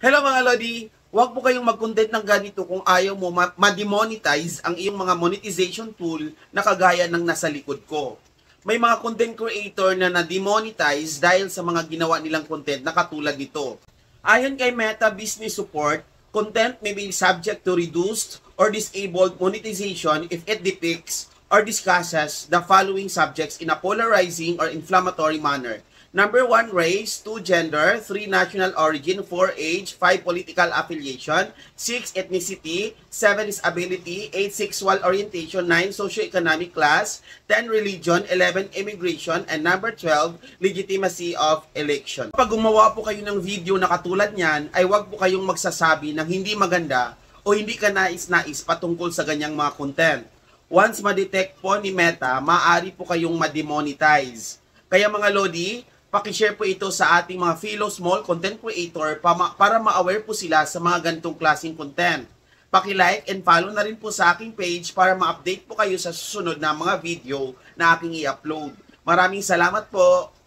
Hello mga Lodi! Huwag po kayong mag-content ng ganito kung ayaw mo ma-demonetize ang iyong mga monetization tool na kagaya ng nasa likod ko. May mga content creator na na-demonetize dahil sa mga ginawa nilang content na katulad nito. Ayon kay Meta Business Support, content may be subject to reduced or disabled monetization if it depicts or discusses the following subjects in a polarizing or inflammatory manner. Number 1, race. 2, gender. 3, national origin. 4, age. 5, political affiliation. 6, ethnicity. 7, disability. 8, sexual orientation. 9, socioeconomic class. 10, religion. 11, immigration. And number 12, legitimacy of election. Pag gumawa po kayo ng video na katulad niyan, ay wag po kayong magsasabi ng hindi maganda o hindi ka nais-nais patungkol sa ganyang mga content. Once ma-detect po ni Meta, maaari po kayong ma-demonetize. Kaya mga Lodi, pakishare po ito sa ating mga fellow small content creator para ma-aware po sila sa mga ganitong klaseng content. Paki-like and follow na rin po sa aking page para ma-update po kayo sa susunod na mga video na aking i-upload. Maraming salamat po!